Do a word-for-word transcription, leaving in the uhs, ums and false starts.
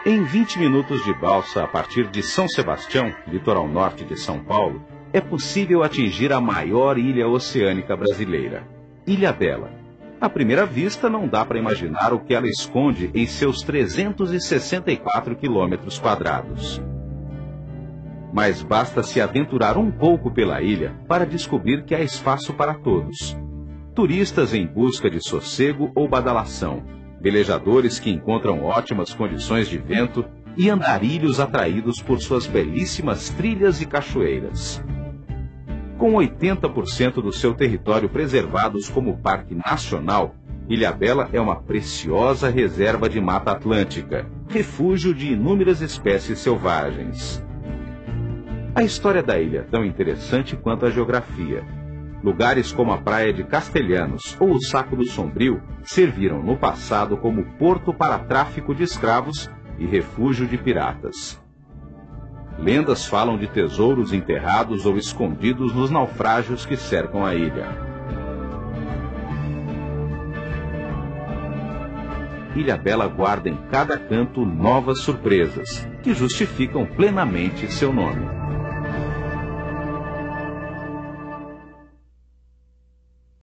Em vinte minutos de balsa a partir de São Sebastião, litoral norte de São Paulo, é possível atingir a maior ilha oceânica brasileira, Ilhabela. À primeira vista, não dá para imaginar o que ela esconde em seus trezentos e sessenta e quatro quilômetros quadrados. Mas basta se aventurar um pouco pela ilha para descobrir que há espaço para todos. Turistas em busca de sossego ou badalação, velejadores que encontram ótimas condições de vento e andarilhos atraídos por suas belíssimas trilhas e cachoeiras. Com oitenta por cento do seu território preservados como parque nacional, Ilhabela é uma preciosa reserva de Mata Atlântica, refúgio de inúmeras espécies selvagens. A história da ilha é tão interessante quanto a geografia. Lugares como a praia de Castelhanos ou o Saco do Sombrio serviram no passado como porto para tráfico de escravos e refúgio de piratas. Lendas falam de tesouros enterrados ou escondidos nos naufrágios que cercam a ilha. Ilhabela guarda em cada canto novas surpresas, que justificam plenamente seu nome.